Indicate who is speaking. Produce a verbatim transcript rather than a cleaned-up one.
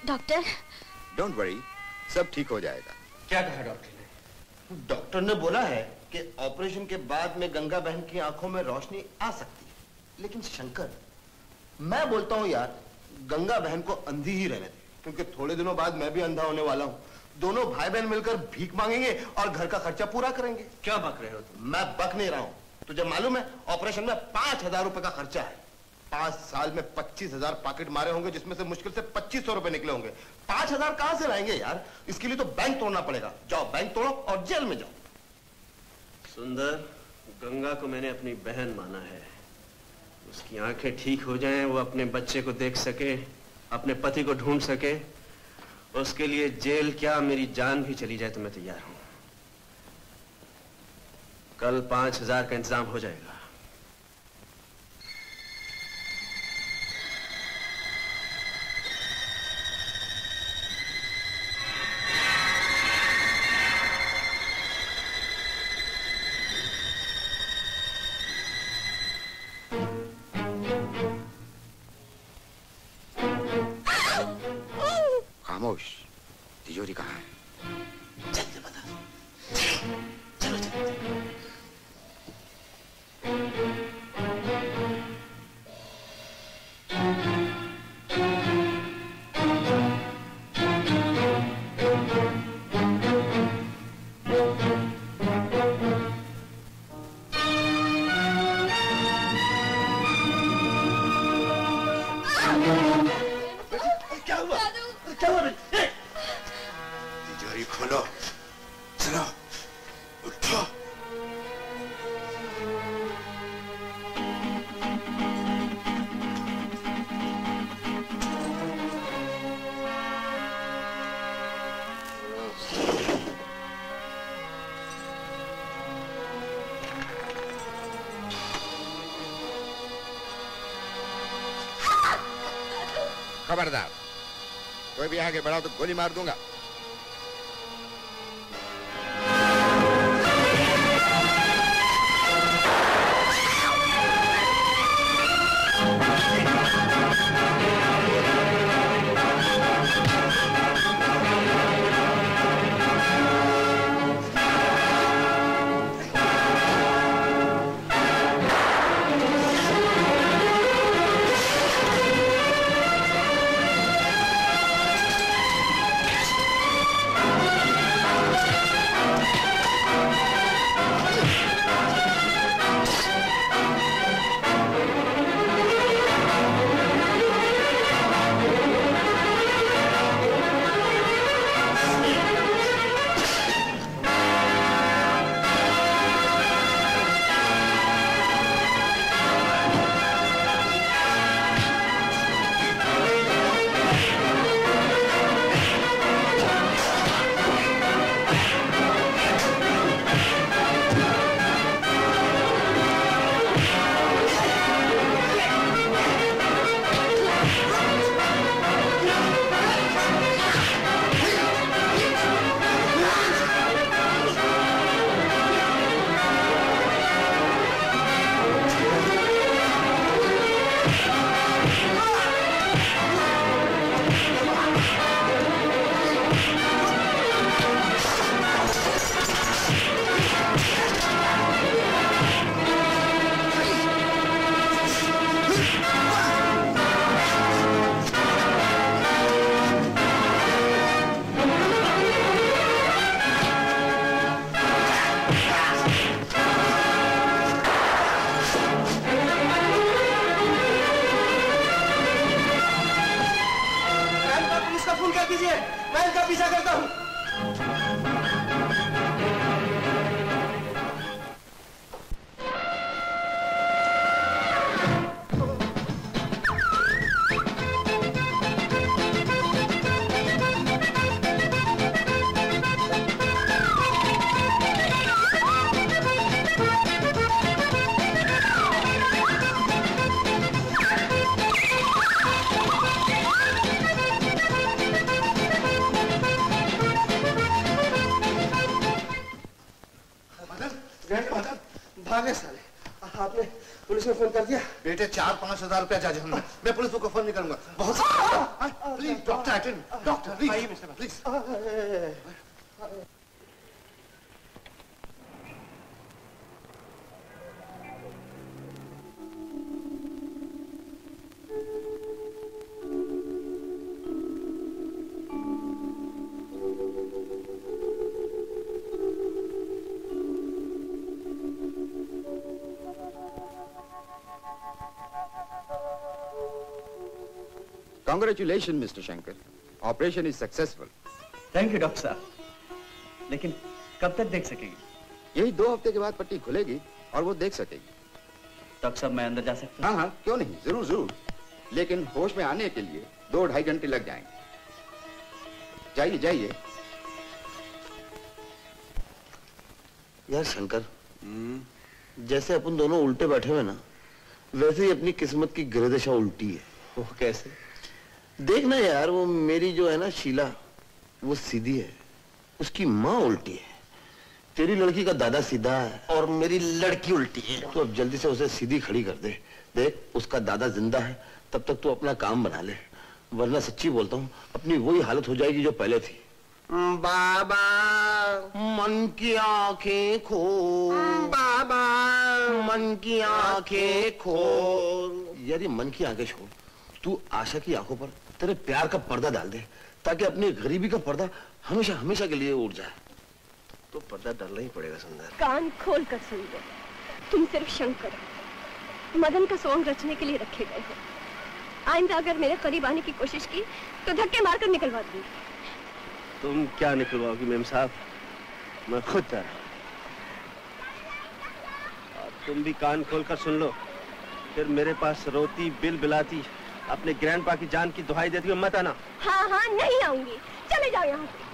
Speaker 1: Doctor?
Speaker 2: Don't worry, सब ठीक हो जाएगा।
Speaker 3: क्या कहा डॉक्टर ने?
Speaker 4: डॉक्टर ने बोला है कि ऑपरेशन के बाद में गंगा बहन की आंखों में रोशनी आ सकती है, लेकिन शंकर, मैं बोलता हूँ यार, गंगा बहन को अंधी ही रहने दे, क्योंकि थोड़े दिनों बाद मैं भी अंधा होने वाला हूँ। दोनों भाई बहन मिलकर भीख मांगेंगे और घर का खर्चा पूरा करेंगे।
Speaker 3: क्या बक रहे हो तुम?
Speaker 4: मैं बक नहीं रहा हूँ। तुझे मालूम है ऑपरेशन में पांच हजार रुपए का खर्चा है। पांच साल में पच्चीस हजार पॉकेट मारे होंगे, जिसमें से मुश्किल से पच्चीस सौ रुपए निकले होंगे। पांच हजार कहां से लाएंगे यार? इसके लिए तो बैंक तोड़ना पड़ेगा। जाओ बैंक तोड़ो और जेल में जाओ।
Speaker 3: सुंदर, गंगा को मैंने अपनी बहन माना है। उसकी आंखें ठीक हो जाएं, वो अपने बच्चे को देख सके, अपने पति को ढूंढ सके, उसके लिए जेल क्या मेरी जान भी चली जाए तो मैं तैयार हूं। कल पांच हजार का इंतजाम हो जाएगा।
Speaker 2: खामोश, तिजोरी कहाँ है?
Speaker 4: जल्दी बता। चलो चलो, चलो।
Speaker 2: खोलो, चलो, उठो। खबरदार, कोई भी आगे बढ़ा तो गोली मार दूंगा।
Speaker 5: भागे साले, आपने
Speaker 3: पुलिस में फोन कर दिया?
Speaker 4: बेटे चार पांच हजार रुपया चार्ज हमने। मैं पुलिस को फोन नहीं करूंगा। बहुत please doctor attend, doctor please please.
Speaker 2: Congratulations, Mister Shankar. Operation is successful.
Speaker 1: Thank you doctor साहब, लेकिन कब तक देख सकेंगे?
Speaker 2: यही दो हफ्ते के बाद पट्टी खुलेगी और वो देख सकेगी।
Speaker 1: डॉक्टर साहब मैं अंदर जा सकता हूँ?
Speaker 2: हाँ हाँ क्यों नहीं, जरूर जरूर, लेकिन होश में आने के लिए दो ढाई घंटे लग जाएंगे। जाइए जाइए।
Speaker 4: यार शंकर, जैसे अपन दोनों उल्टे बैठे हुए ना, वैसे ही अपनी किस्मत की गिरदशा उल्टी है।
Speaker 3: वो कैसे?
Speaker 4: देखना यार, वो मेरी जो है ना शीला, वो सीधी है, उसकी माँ उल्टी है। तेरी लड़की का दादा सीधा है और मेरी लड़की उल्टी है। तू अब जल्दी से उसे सीधी खड़ी कर दे। देख, उसका दादा जिंदा है, तब तक तू अपना काम बना ले, वरना सच्ची बोलता हूँ अपनी वही हालत हो जाएगी जो पहले थी। बाबा मन की आंखें खोल, बाबा मन की आंखें खोल। यार ये मन की आंखें छोड़, तू आशा की आंखों पर तेरे प्यार का पर्दा डाल दे, ताकि अपनी गरीबी का पर्दा हमेशा हमेशा के लिए उड़ जाए। तो पर्दा डालना ही पड़ेगा सुंदर।
Speaker 5: कान खोल कर सुन लो, तुम सिर्फ शंकर मदन का सॉन्ग रचने के लिए रखे गए हो। आइंदा अगर मेरे करीब आने की कोशिश की तो धक्के मारकर निकलवा दूंगी।
Speaker 3: तुम क्या निकलवाओगी मेम साहब, मैं खुद जा रहा हूं। और तुम भी कान खोलकर सुन लो, फिर मेरे पास रोती बिल बिलाती अपने ग्रैंडपा की जान की दुहाई देती हुए मत आना।
Speaker 5: हाँ हाँ नहीं आऊंगी, चले जाओ यहाँ से।